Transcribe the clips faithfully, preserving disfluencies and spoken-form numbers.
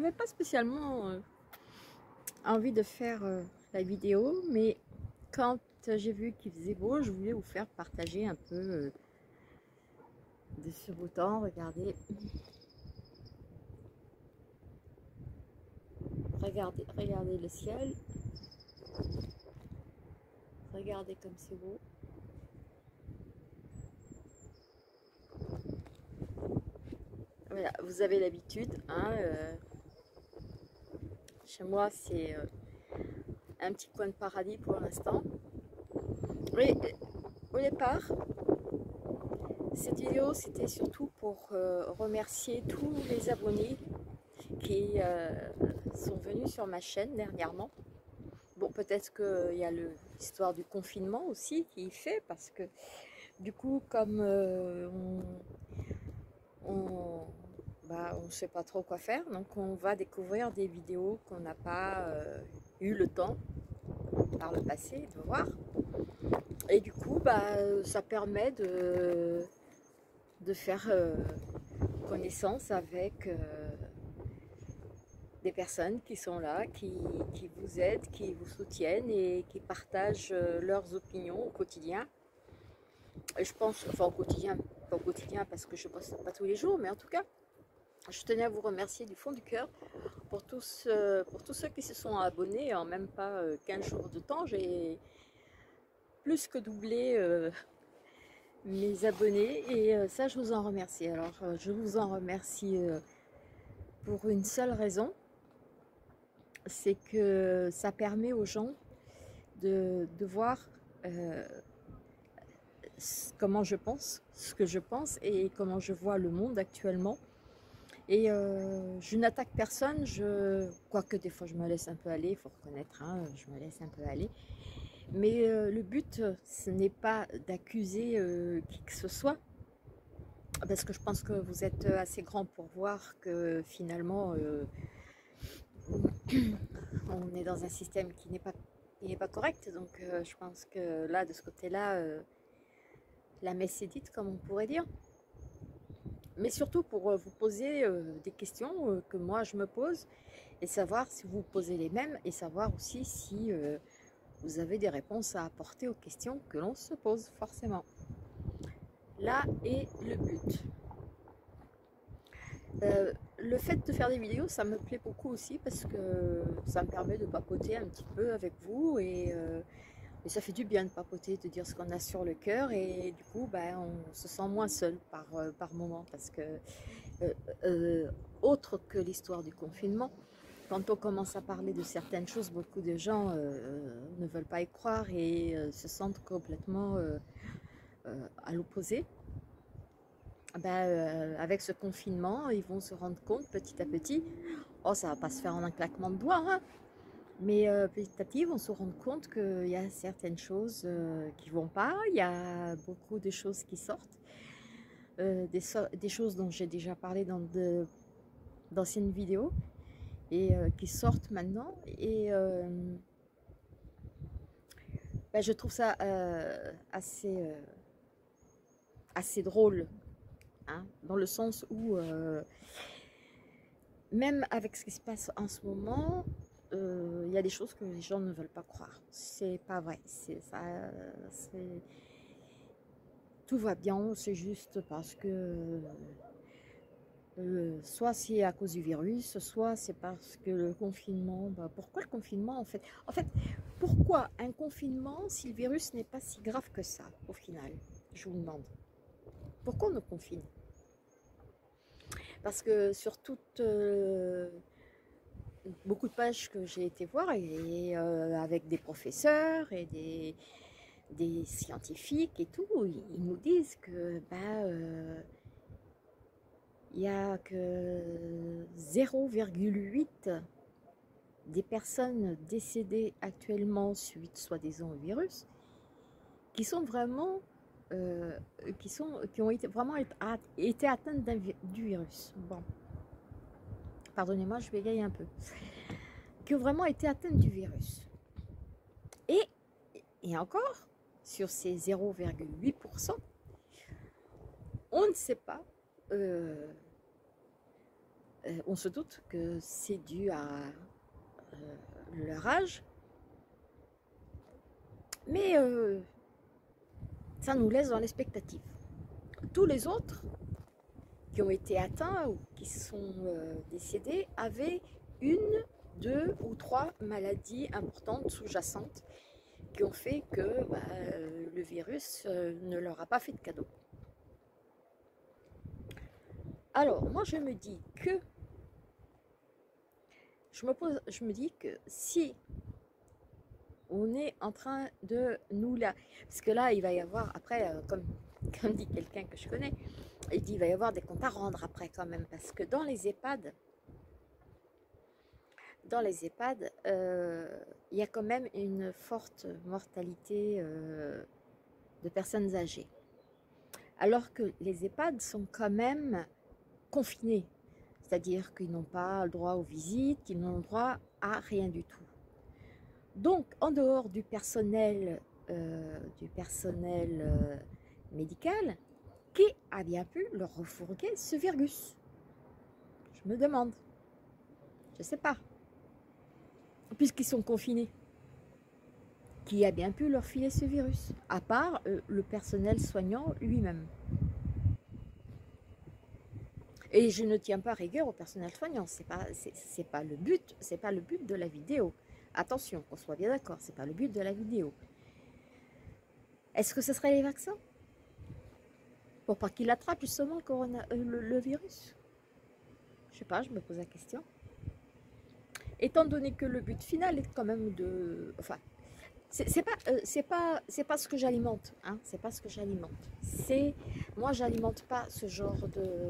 j'avais pas spécialement euh, envie de faire euh, la vidéo, mais quand j'ai vu qu'il faisait beau, je voulais vous faire partager un peu euh, de ce beau temps. Regardez, regardez, regardez le ciel, regardez comme c'est beau. Voilà, vous avez l'habitude, hein, euh, chez moi c'est euh, un petit coin de paradis pour l'instant. Mais au départ, cette vidéo c'était surtout pour euh, remercier tous les abonnés qui euh, sont venus sur ma chaîne dernièrement. Bon, peut-être qu'il y a l'histoire du confinement aussi qui y fait, parce que du coup, comme euh, on, on, bah, on ne sait pas trop quoi faire, donc on va découvrir des vidéos qu'on n'a pas euh, eu le temps par le passé de voir. Et du coup, bah, ça permet de, de faire euh, connaissance avec euh, des personnes qui sont là, qui, qui vous aident, qui vous soutiennent et qui partagent euh, leurs opinions au quotidien. Et je pense, enfin au quotidien, pas au quotidien parce que je ne poste pas tous les jours, mais en tout cas, je tenais à vous remercier du fond du cœur pour tous, euh, pour tous ceux qui se sont abonnés en même pas euh, quinze jours de temps. J'ai plus que doublé euh, mes abonnés et euh, ça, je vous en remercie. Alors, euh, je vous en remercie euh, pour une seule raison, c'est que ça permet aux gens de, de voir euh, comment je pense, ce que je pense et comment je vois le monde actuellement. Et euh, je n'attaque personne, je, quoique des fois je me laisse un peu aller, il faut reconnaître, hein, je me laisse un peu aller. Mais euh, le but, ce n'est pas d'accuser euh, qui que ce soit, parce que je pense que vous êtes assez grand pour voir que finalement, euh, on est dans un système qui n'est pas, qui n'est pas correct. Donc euh, je pense que là, de ce côté-là, euh, la messe est dite, comme on pourrait dire. Mais surtout pour euh, vous poser euh, des questions euh, que moi je me pose et savoir si vous posez les mêmes et savoir aussi si euh, vous avez des réponses à apporter aux questions que l'on se pose forcément. Là est le but. Euh, le fait de faire des vidéos, ça me plaît beaucoup aussi parce que ça me permet de papoter un petit peu avec vous et, euh, et ça fait du bien de papoter, de dire ce qu'on a sur le cœur et du coup ben, on se sent moins seul par, euh, par moment parce que euh, euh, autre que l'histoire du confinement, quand on commence à parler de certaines choses, beaucoup de gens euh, ne veulent pas y croire et euh, se sentent complètement euh, euh, à l'opposé. Ben, euh, avec ce confinement, ils vont se rendre compte petit à petit, oh ça va pas se faire en un claquement de doigts, hein, mais euh, petit à petit ils vont se rendre compte qu'il y a certaines choses euh, qui vont pas, il y a beaucoup de choses qui sortent, euh, des, so des choses dont j'ai déjà parlé dans d'anciennes vidéos et euh, qui sortent maintenant et euh, ben, je trouve ça euh, assez, euh, assez drôle. Hein, dans le sens où, euh, même avec ce qui se passe en ce moment, il euh, y a des choses que les gens ne veulent pas croire. C'est pas vrai. C'est ça. Tout va bien, c'est juste parce que euh, soit c'est à cause du virus, soit c'est parce que le confinement. Bah, pourquoi le confinement en fait En fait, pourquoi un confinement si le virus n'est pas si grave que ça au final? Je vous demande. Pourquoi on nous confine? Parce que sur toutes euh, beaucoup de pages que j'ai été voir et euh, avec des professeurs et des, des scientifiques et tout, ils nous disent que bah, euh, il n'y a que zéro virgule huit des personnes décédées actuellement suite soi-disant au virus qui sont vraiment euh, qui, sont, qui ont été, vraiment été atteintes du virus. Bon. Pardonnez-moi, je bégaye un peu, qui ont vraiment été atteintes du virus. Et, et encore, sur ces zéro virgule huit pour cent, on ne sait pas euh, Euh, on se doute que c'est dû à euh, leur âge, mais euh, ça nous laisse dans l'expectative. Tous les autres qui ont été atteints ou qui sont euh, décédés avaient une, deux ou trois maladies importantes sous-jacentes qui ont fait que bah, le virus euh, ne leur a pas fait de cadeau. Alors, moi je me dis que je me pose, je me dis que si on est en train de nous là, parce que là il va y avoir après, euh, comme, comme dit quelqu'un que je connais, il dit il va y avoir des comptes à rendre après quand même, parce que dans les EHPAD, dans les EHPAD, euh, il y a quand même une forte mortalité euh, de personnes âgées. Alors que les EHPAD sont quand même confinés, c'est-à-dire qu'ils n'ont pas le droit aux visites, qu'ils n'ont le droit à rien du tout. Donc, en dehors du personnel, euh, du personnel euh, médical, qui a bien pu leur refourguer ce virus? Je me demande. Je ne sais pas. Puisqu'ils sont confinés. Qui a bien pu leur filer ce virus? À part euh, le personnel soignant lui-même. Et je ne tiens pas rigueur au personnel soignant. C'est pas, c'est pas le but. C'est pas le but de la vidéo. Attention, qu'on soit bien d'accord. C'est pas le but de la vidéo. Est-ce que ce serait les vaccins? Pour pas qu'il attrape justement le, corona, euh, le, le virus? Je sais pas, je me pose la question. Étant donné que le but final est quand même de... Enfin, c'est pas, euh, c'est pas, c'est pas ce que j'alimente. Hein, c'est pas ce que j'alimente. C'est... Moi, j'alimente pas ce genre de...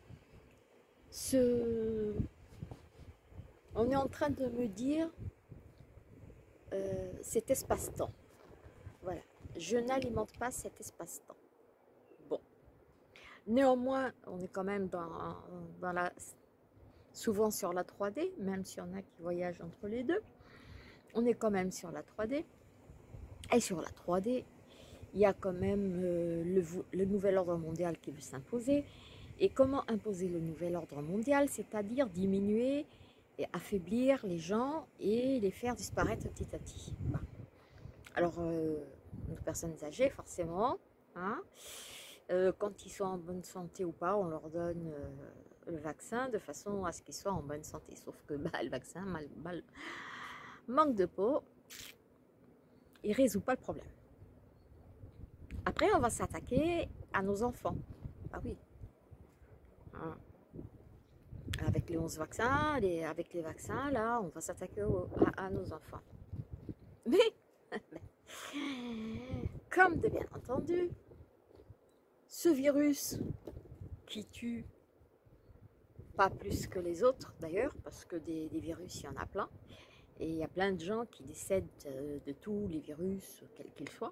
Ce... On est en train de me dire euh, cet espace-temps. Voilà. Je n'alimente pas cet espace-temps. Bon. Néanmoins, on est quand même dans, dans la... souvent sur la trois D, même s'il y en a qui voyagent entre les deux. On est quand même sur la trois D. Et sur la trois D, il y a quand même euh, le, le nouvel ordre mondial qui veut s'imposer. Et comment imposer le nouvel ordre mondial? C'est-à-dire diminuer et affaiblir les gens et les faire disparaître petit à petit. Bah. Alors, euh, nos personnes âgées, forcément, hein, euh, quand ils sont en bonne santé ou pas, on leur donne euh, le vaccin de façon à ce qu'ils soient en bonne santé. Sauf que bah, le vaccin, mal, mal, manque de peau, il ne résout pas le problème. Après, on va s'attaquer à nos enfants. Ah oui. Hein. Avec les onze vaccins, les, avec les vaccins, là, on va s'attaquer à, à nos enfants. Mais, comme de bien entendu, ce virus qui tue pas plus que les autres d'ailleurs, parce que des, des virus, il y en a plein, et il y a plein de gens qui décèdent de tous les virus, quels qu'ils soient.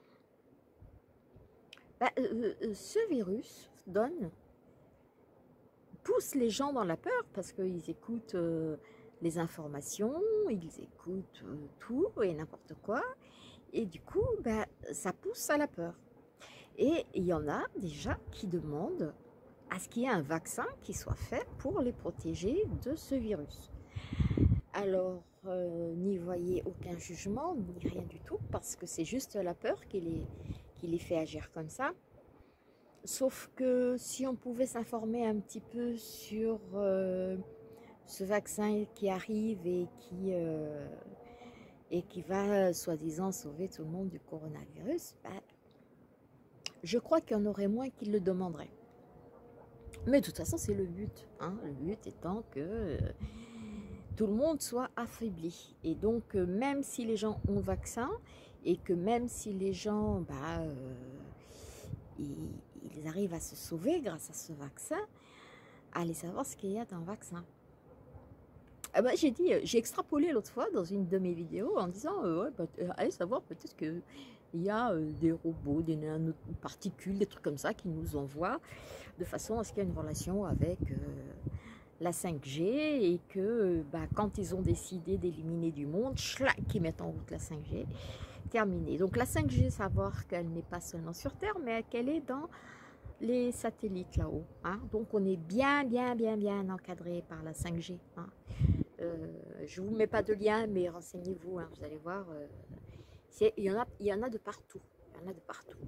Ben, euh, euh, ce virus donne, pousse les gens dans la peur, parce qu'ils écoutent euh, les informations, ils écoutent euh, tout et n'importe quoi, et du coup, ben, ça pousse à la peur. Et il y en a déjà qui demandent à ce qu'il y ait un vaccin qui soit fait pour les protéger de ce virus. Alors, euh, n'y voyez aucun jugement, ni rien du tout, parce que c'est juste la peur qui les, qui les fait agir comme ça. Sauf que si on pouvait s'informer un petit peu sur euh, ce vaccin qui arrive et qui, euh, et qui va soi-disant sauver tout le monde du coronavirus, ben, je crois qu'il y en aurait moins qui le demanderaient. Mais de toute façon, c'est le but. Hein, le but étant que euh, tout le monde soit affaibli. Et donc, euh, même si les gens ont le vaccin, et que même si les gens... Bah, euh, ils, ils arrivent à se sauver grâce à ce vaccin, allez savoir ce qu'il y a dans le vaccin. Ah bah, j'ai dit, j'ai extrapolé l'autre fois dans une de mes vidéos en disant, euh, ouais, bah, euh, allez savoir peut-être qu'il y a euh, des robots, des nanoparticules, des trucs comme ça qui nous envoient de façon à ce qu'il y ait une relation avec euh, la cinq G et que bah, quand ils ont décidé d'éliminer du monde, schlac, ils mettent en route la cinq G. Terminé. Donc la cinq G, savoir qu'elle n'est pas seulement sur Terre, mais qu'elle est dans les satellites là-haut. Hein. Donc on est bien, bien, bien, bien encadré par la cinq G. Hein. Euh, je ne vous mets pas de lien, mais renseignez-vous, hein, vous allez voir. Euh, il y en a, il y en a de partout. Il y en a de partout.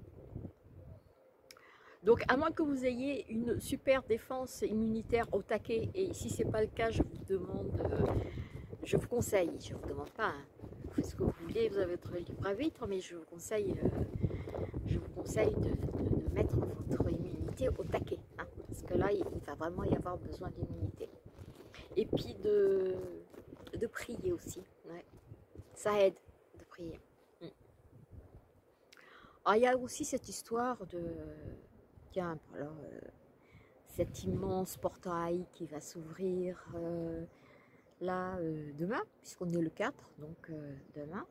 Donc, à moins que vous ayez une super défense immunitaire au taquet, et si ce n'est pas le cas, je vous demande, euh, je vous conseille, je ne vous demande pas, hein, vous faites ce que vous voulez, vous avez votre libre arbitre, mais je vous conseille, euh, je vous conseille de, de, de mettre votre immunité au taquet, hein, parce que là, il va vraiment y avoir besoin d'immunité. Et puis de, de prier aussi, ouais. Ça aide de prier. Mm. Alors, il y a aussi cette histoire de... Tiens, alors, euh, cet immense portail qui va s'ouvrir euh, là euh, demain, puisqu'on est le quatre, donc euh, demain,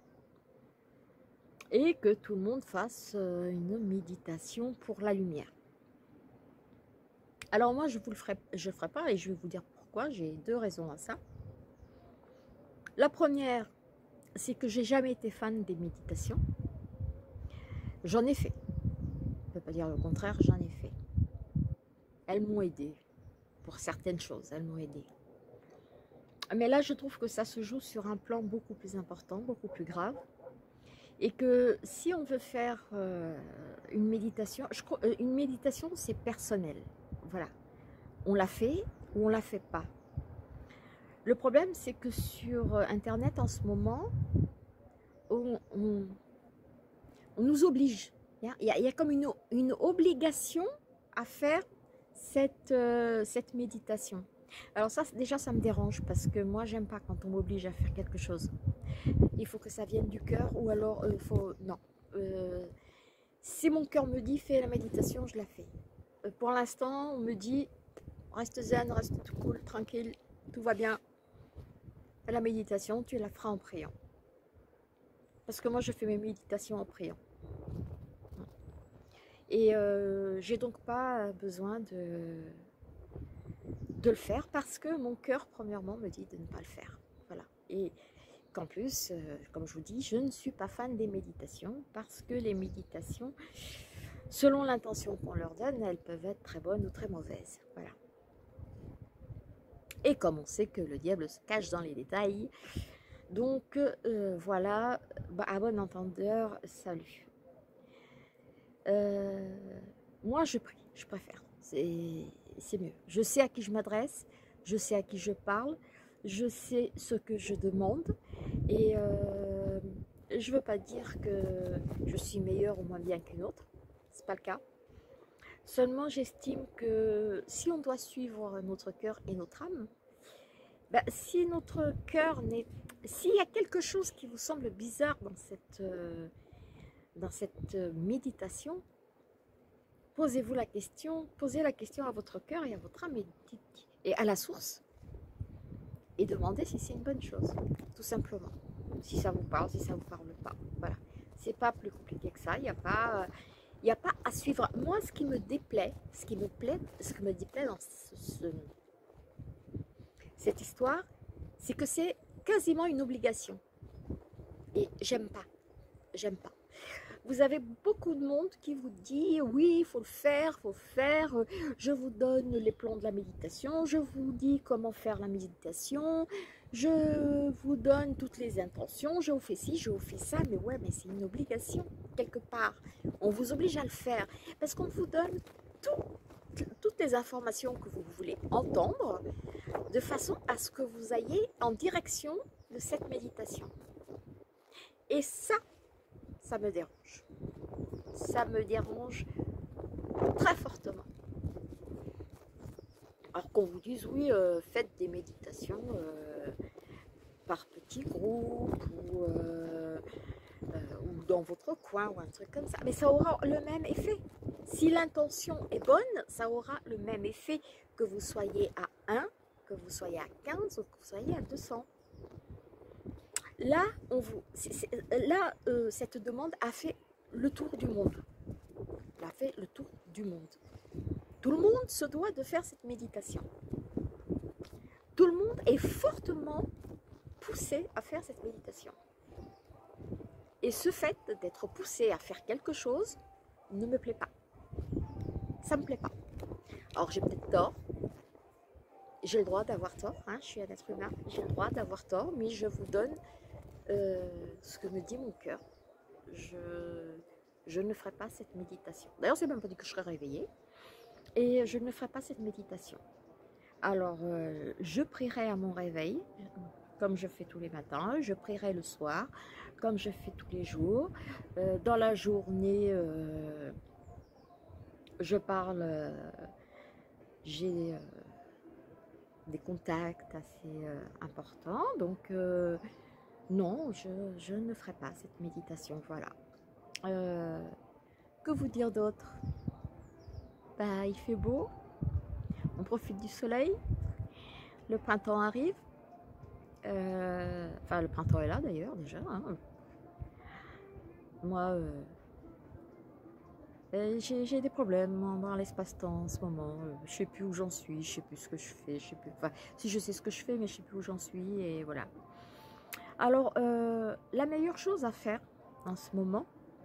et que tout le monde fasse euh, une méditation pour la lumière. Alors moi, je vous le ferai, je le ferai pas, et je vais vous dire pourquoi. J'ai deux raisons à ça. La première, c'est que j'ai jamais été fan des méditations. J'en ai fait. Je ne peux pas dire le contraire, j'en ai fait. Elles m'ont aidé pour certaines choses, elles m'ont aidé. Mais là, je trouve que ça se joue sur un plan beaucoup plus important, beaucoup plus grave. Et que si on veut faire euh, une méditation, je crois, euh, une méditation, c'est personnel. Voilà. On la fait ou on la fait pas. Le problème, c'est que sur Internet, en ce moment, on, on, on nous oblige. Il y a, il y a comme une, une obligation à faire cette, euh, cette méditation. Alors ça, déjà, ça me dérange parce que moi, j'aime pas quand on m'oblige à faire quelque chose. Il faut que ça vienne du cœur ou alors, il euh, faut... Non. Euh, si mon cœur me dit, fais la méditation, je la fais. Euh, pour l'instant, on me dit, reste zen, reste tout cool, tranquille, tout va bien. La méditation, tu la feras en priant. Parce que moi, je fais mes méditations en priant. Et euh, j'ai donc pas besoin de, de le faire parce que mon cœur, premièrement, me dit de ne pas le faire. Voilà. Et qu'en plus, euh, comme je vous dis, je ne suis pas fan des méditations parce que les méditations, selon l'intention qu'on leur donne, elles peuvent être très bonnes ou très mauvaises. Voilà. Et comme on sait que le diable se cache dans les détails, donc euh, voilà, bah, à bon entendeur, salut. Euh, moi, je prie, je préfère. C'est mieux. Je sais à qui je m'adresse, je sais à qui je parle, je sais ce que je demande. Et euh, je ne veux pas dire que je suis meilleure ou moins bien qu'une autre. Ce n'est pas le cas. Seulement, j'estime que si on doit suivre notre cœur et notre âme, ben, si notre cœur n'est... S'il y a quelque chose qui vous semble bizarre dans cette... Euh, dans cette méditation, posez-vous la question, posez la question à votre cœur et à votre âme et, et à la source et demandez si c'est une bonne chose, tout simplement. Si ça vous parle, si ça ne vous parle pas. Voilà. C'est pas plus compliqué que ça. Il n'y a pas, il n'y a pas à suivre. Moi, ce qui me déplaît, ce qui me plaît, ce qui me déplaît dans ce, ce, cette histoire, c'est que c'est quasiment une obligation. Et j'aime pas. J'aime pas. Vous avez beaucoup de monde qui vous dit oui, il faut le faire, il faut le faire, je vous donne les plans de la méditation, je vous dis comment faire la méditation, je vous donne toutes les intentions, je vous fais ci, je vous fais ça, mais ouais, mais c'est une obligation quelque part. On vous oblige à le faire parce qu'on vous donne tout, toutes les informations que vous voulez entendre de façon à ce que vous ayez en direction de cette méditation. Et ça, ça me dérange. Ça me dérange très fortement. Alors qu'on vous dise, oui, euh, faites des méditations euh, par petits groupes ou, euh, euh, ou dans votre coin ou un truc comme ça. Mais ça aura le même effet. Si l'intention est bonne, ça aura le même effet que vous soyez à un, que vous soyez à quinze ou que vous soyez à deux cents. Là, on vous, c'est, c'est, là euh, cette demande a fait le tour du monde. Elle a fait le tour du monde. Tout le monde se doit de faire cette méditation. Tout le monde est fortement poussé à faire cette méditation. Et ce fait d'être poussé à faire quelque chose ne me plaît pas. ça me plaît pas. Alors j'ai peut-être tort, j'ai le droit d'avoir tort, hein, je suis un être humain, j'ai le droit d'avoir tort, mais je vous donne euh, ce que me dit mon cœur. Je, je ne ferai pas cette méditation. D'ailleurs, c'est même pas dit que je serai réveillée, et je ne ferai pas cette méditation. Alors, euh, je prierai à mon réveil, comme je fais tous les matins, je prierai le soir, comme je fais tous les jours. Euh, dans la journée, euh, je parle, euh, j'ai... Euh, des contacts assez euh, importants, donc euh, non, je, je ne ferai pas cette méditation, voilà. Euh, que vous dire d'autre? Bah, il fait beau, on profite du soleil, le printemps arrive, euh, enfin le printemps est là d'ailleurs déjà, hein. Moi, euh, j'ai des problèmes dans l'espace-temps en ce moment, je sais plus où j'en suis, je sais plus ce que je fais, je sais plus, enfin si je sais ce que je fais, mais je sais plus où j'en suis, et voilà. Alors, euh, la meilleure chose à faire en ce moment,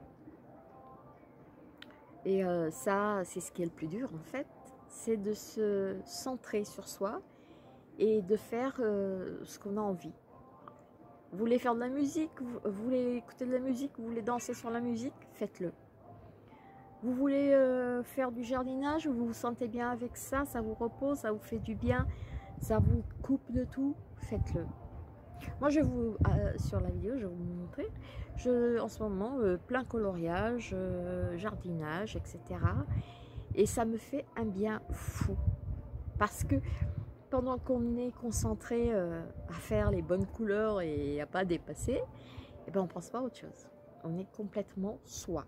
et euh, ça, c'est ce qui est le plus dur en fait, c'est de se centrer sur soi et de faire euh, ce qu'on a envie. Vous voulez faire de la musique, vous, vous voulez écouter de la musique, vous voulez danser sur la musique, faites-le. Vous voulez euh, faire du jardinage, vous vous sentez bien avec ça, ça vous repose, ça vous fait du bien, ça vous coupe de tout, faites-le. Moi, je vous, euh, sur la vidéo, je vais vous montrer, je, en ce moment, euh, plein coloriage, euh, jardinage, et cetera. Et ça me fait un bien fou. Parce que pendant qu'on est concentré euh, à faire les bonnes couleurs et à pas dépasser, eh ben, on ne pense pas à autre chose. On est complètement soi.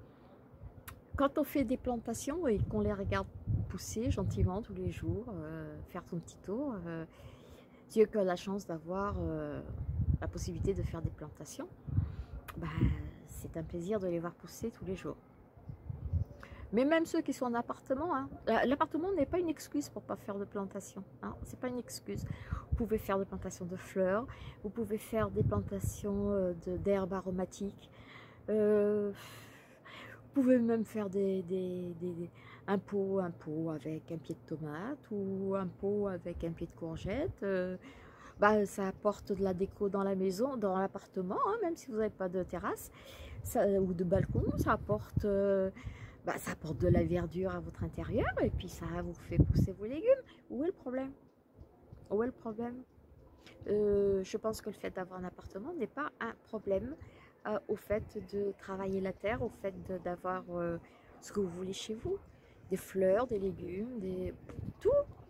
Quand on fait des plantations et qu'on les regarde pousser gentiment tous les jours, euh, faire son petit tour, euh, Dieu qui a la chance d'avoir euh, la possibilité de faire des plantations, bah, c'est un plaisir de les voir pousser tous les jours. Mais même ceux qui sont en appartement, hein, l'appartement n'est pas une excuse pour ne pas faire de plantation. Hein, c'est pas une excuse. Vous pouvez faire des plantations de fleurs, vous pouvez faire des plantations d'herbes aromatiques, euh, vous pouvez même faire des, des, des, des, un pot, un pot avec un pied de tomate ou un pot avec un pied de courgette. Euh, bah, ça apporte de la déco dans la maison, dans l'appartement, hein, même si vous n'avez pas de terrasse ça, ou de balcon. Ça apporte, euh, bah, ça apporte de la verdure à votre intérieur et puis ça vous fait pousser vos légumes. Où est le problème? Où est le problème? euh, Je pense que le fait d'avoir un appartement n'est pas un problème. Euh, au fait de travailler la terre, au fait d'avoir euh, ce que vous voulez chez vous, des fleurs, des légumes, des tout,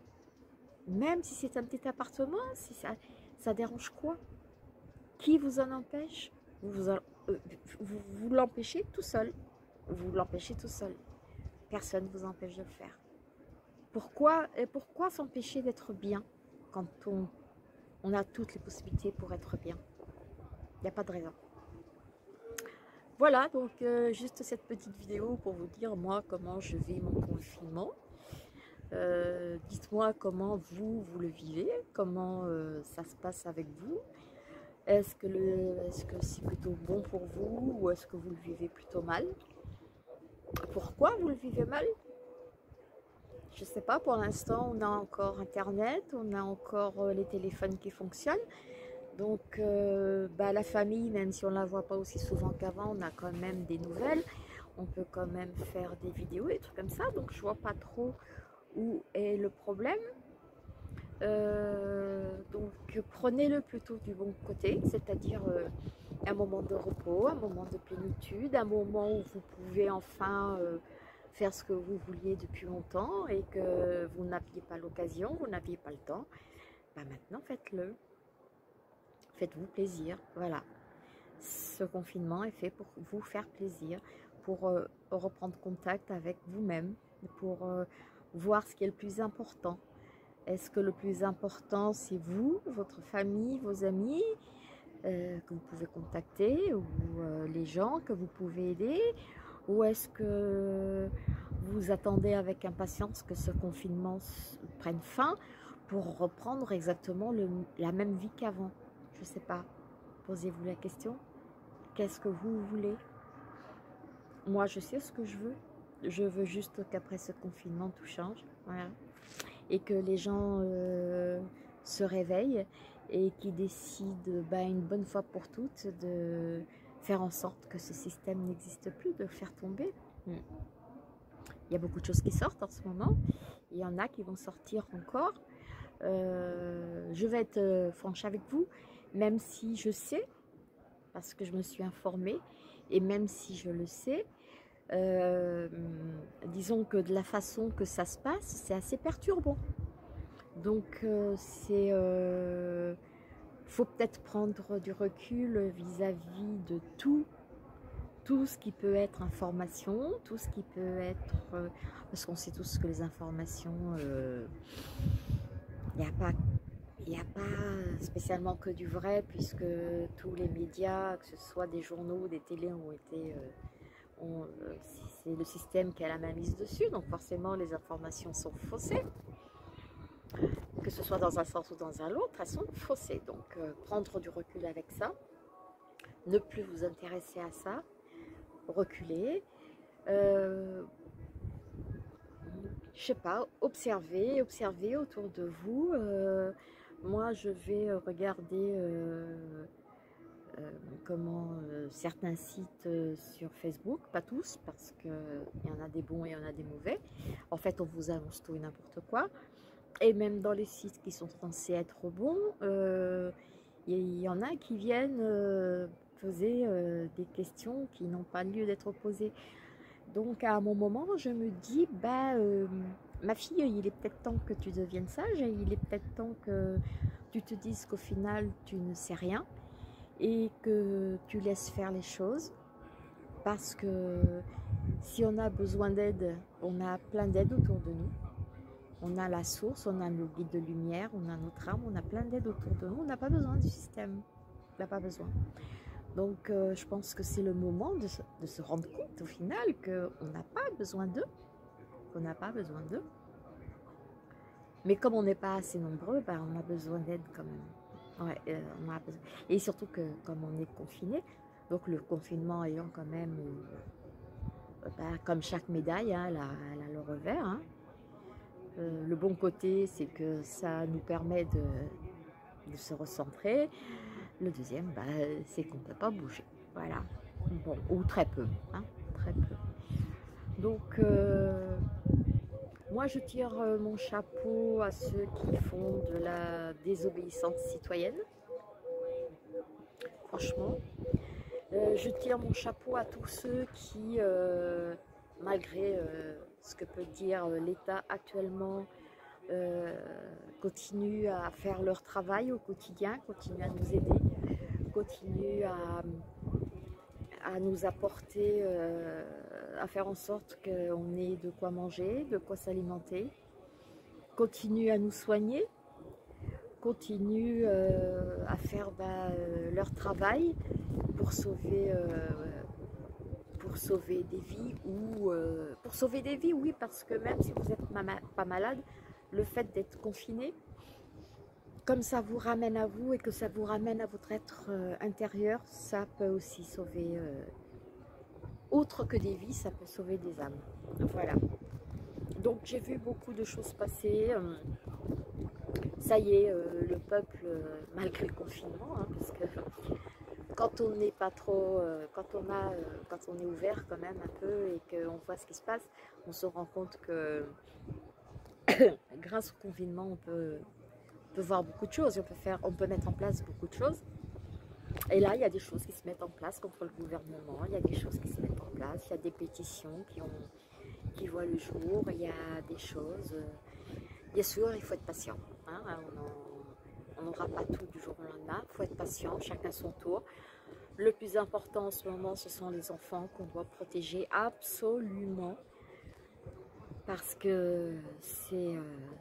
même si c'est un petit appartement, si ça, ça dérange quoi? Qui vous en empêche? Vous vous, euh, vous, vous l'empêchez tout seul, vous l'empêchez tout seul, personne ne vous empêche de le faire. Pourquoi, et pourquoi s'empêcher d'être bien quand on, on a toutes les possibilités pour être bien? Il n'y a pas de raison. Voilà, donc euh, juste cette petite vidéo pour vous dire moi comment je vis mon confinement. Euh, dites-moi comment vous, vous le vivez, comment euh, ça se passe avec vous. Est-ce que le, est-ce que c'est plutôt bon pour vous ou est-ce que vous le vivez plutôt mal? Pourquoi vous le vivez mal? Je ne sais pas, pour l'instant on a encore internet, on a encore euh, les téléphones qui fonctionnent. Donc, euh, bah, la famille, même si on ne la voit pas aussi souvent qu'avant, on a quand même des nouvelles. On peut quand même faire des vidéos et des trucs comme ça. Donc, je ne vois pas trop où est le problème. Euh, donc, prenez-le plutôt du bon côté, c'est-à-dire euh, un moment de repos, un moment de plénitude, un moment où vous pouvez enfin euh, faire ce que vous vouliez depuis longtemps et que vous n'aviez pas l'occasion, vous n'aviez pas le temps. Bah, maintenant, faites-le. Faites-vous plaisir, voilà. Ce confinement est fait pour vous faire plaisir, pour euh, reprendre contact avec vous-même, pour euh, voir ce qui est le plus important. Est-ce que le plus important, c'est vous, votre famille, vos amis euh, que vous pouvez contacter, ou euh, les gens que vous pouvez aider, ou est-ce que vous attendez avec impatience que ce confinement prenne fin pour reprendre exactement le, la même vie qu'avant? Je ne sais pas. Posez-vous la question. Qu'est-ce que vous voulez? Moi, je sais ce que je veux. je veux juste qu'après ce confinement, tout change. Voilà. Et que les gens euh, se réveillent et qu'ils décident bah, une bonne fois pour toutes de faire en sorte que ce système n'existe plus, de le faire tomber. Mm. Il y a beaucoup de choses qui sortent en ce moment. Il y en a qui vont sortir encore. Euh, je vais être euh, franche avec vous, même si je sais, parce que je me suis informée, et même si je le sais, euh, disons que de la façon que ça se passe, c'est assez perturbant. Donc, euh, c'est... Euh, faut peut-être prendre du recul vis-à-vis de tout, tout ce qui peut être information, tout ce qui peut être... Euh, parce qu'on sait tous que les informations, il euh, n'y a pas... Il n'y a pas spécialement que du vrai, puisque tous les médias, que ce soit des journaux, des télés, ont été... Euh, euh, c'est le système qui a la main mise dessus, donc forcément les informations sont faussées. Que ce soit dans un sens ou dans un autre, elles sont faussées. Donc euh, prendre du recul avec ça, ne plus vous intéresser à ça, reculer, euh, je sais pas, observer, observer autour de vous. Euh, moi, je vais regarder euh, euh, comment euh, certains sites euh, sur Facebook, pas tous, parce qu'il y en a des bons et il y en a des mauvais. En fait, on vous annonce tout et n'importe quoi. Et même dans les sites qui sont censés être bons, euh, il y en a qui viennent euh, poser euh, des questions qui n'ont pas lieu d'être posées. Donc à un moment, je me dis, bah, euh, ma fille, il est peut-être temps que tu deviennes sage, et il est peut-être temps que tu te dises qu'au final, tu ne sais rien et que tu laisses faire les choses. Parce que si on a besoin d'aide, on a plein d'aides autour de nous. On a la source, on a nos guides de lumière, on a notre âme, on a plein d'aides autour de nous. On n'a pas besoin du système. On n'a pas besoin. Donc, euh, je pense que c'est le moment de se, de se rendre compte au final qu'on n'a pas besoin d'eux. Qu'on n'a pas besoin d'eux. Mais comme on n'est pas assez nombreux, ben, on a besoin d'aide quand même. Ouais, euh, on a besoin. Et surtout que comme on est confiné, donc le confinement ayant quand même, euh, ben, comme chaque médaille, hein, elle, a, elle a le revers, hein. Euh, le bon côté, c'est que ça nous permet de, de se recentrer. Le deuxième, bah, c'est qu'on ne peut pas bouger. Voilà. Bon, ou très peu. Hein, très peu. Donc, euh, moi, je tire mon chapeau à ceux qui font de la désobéissance citoyenne. Franchement. Euh, je tire mon chapeau à tous ceux qui, euh, malgré euh, ce que peut dire l'État actuellement, euh, continuent à faire leur travail au quotidien, continuent à nous aider, continuent à, à nous apporter, euh, à faire en sorte qu'on ait de quoi manger, de quoi s'alimenter, continuent à nous soigner, continuent euh, à faire bah, euh, leur travail pour sauver, euh, pour sauver des vies ou euh, pour sauver des vies, oui, parce que même si vous n'êtes pas malade, le fait d'être confiné, comme ça vous ramène à vous et que ça vous ramène à votre être euh, intérieur, ça peut aussi sauver, euh, autre que des vies, ça peut sauver des âmes. Voilà. Donc j'ai vu beaucoup de choses passer. Euh, ça y est, euh, le peuple, euh, malgré le confinement, hein, parce que quand on n'est pas trop, euh, quand on a, euh, quand on est ouvert quand même un peu et qu'on voit ce qui se passe, on se rend compte que grâce au confinement, on peut, on peut voir beaucoup de choses, on peut faire, on peut mettre en place beaucoup de choses. Et là, il y a des choses qui se mettent en place contre le gouvernement, il y a des choses qui se mettent en place, il y a des pétitions qui, ont, qui voient le jour, il y a des choses. Euh, bien sûr, il faut être patient. Hein, on n'aura pas tout du jour au lendemain, il faut être patient, chacun son tour. Le plus important en ce moment, ce sont les enfants qu'on doit protéger absolument. Parce que c'est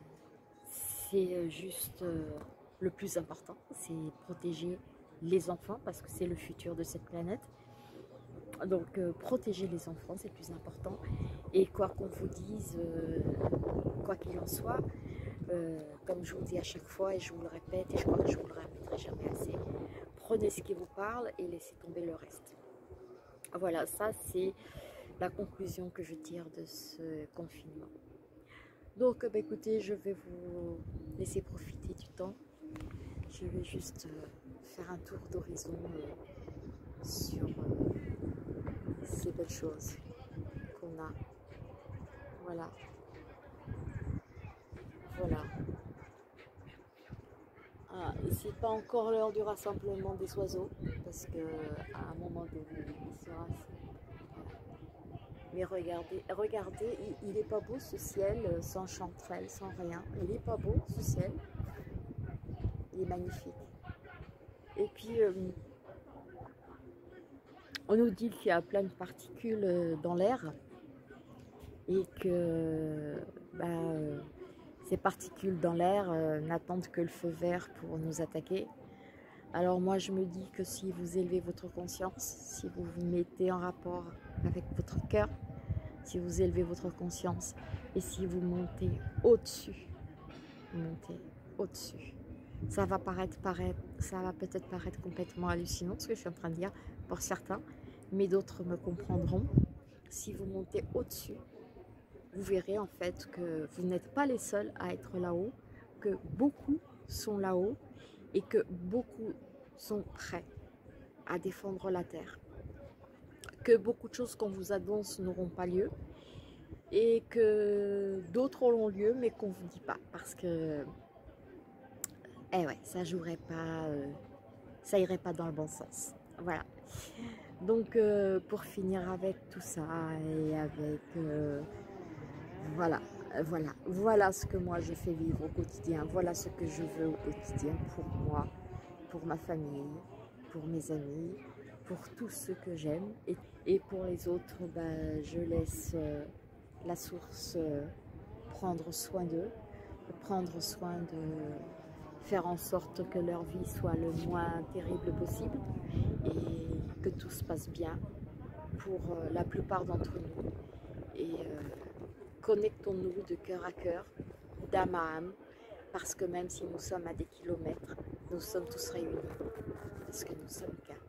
euh, juste euh, le plus important, c'est protéger les enfants parce que c'est le futur de cette planète. Donc euh, protéger les enfants, c'est le plus important. Et quoi qu'on vous dise, euh, quoi qu'il en soit, euh, comme je vous dis à chaque fois et je vous le répète et je crois que je vous le répéterai jamais assez, prenez ce qui vous parle et laissez tomber le reste. Voilà, ça c'est... la conclusion que je tire de ce confinement. Donc, bah, écoutez, je vais vous laisser profiter du temps. Je vais juste euh, faire un tour d'horizon euh, sur euh, ces belles choses qu'on a. Voilà. Voilà. Ah, et c'est pas encore l'heure du rassemblement des oiseaux, parce que à un moment donné, il sera. Mais regardez, regardez, il, il est pas beau ce ciel, sans chanterelles, sans rien. Il est pas beau ce ciel. Il est magnifique. Et puis, euh, on nous dit qu'il y a plein de particules dans l'air et que bah, euh, ces particules dans l'air euh, n'attendent que le feu vert pour nous attaquer. Alors moi, je me dis que si vous élevez votre conscience, si vous vous mettez en rapport avec votre cœur, si vous élevez votre conscience et si vous montez au-dessus, montez au-dessus. Ça va paraître, paraître ça va peut-être paraître complètement hallucinant ce que je suis en train de dire pour certains, mais d'autres me comprendront. Si vous montez au-dessus, vous verrez en fait que vous n'êtes pas les seuls à être là-haut, que beaucoup sont là-haut et que beaucoup sont prêts à défendre la terre. Que beaucoup de choses qu'on vous annonce n'auront pas lieu et que d'autres auront lieu mais qu'on ne vous dit pas parce que eh ouais, ça jouerait pas, euh, ça irait pas dans le bon sens. Voilà. Donc euh, pour finir avec tout ça et avec euh, voilà, voilà, voilà ce que moi je fais vivre au quotidien, voilà ce que je veux au quotidien pour moi, pour ma famille, pour mes amis, pour tous ceux que j'aime et, et pour les autres, bah, je laisse euh, la source euh, prendre soin d'eux, prendre soin de faire en sorte que leur vie soit le moins terrible possible et que tout se passe bien pour euh, la plupart d'entre nous. Et euh, connectons-nous de cœur à cœur, d'âme à âme, parce que même si nous sommes à des kilomètres, nous sommes tous réunis, parce que nous sommes qu'un.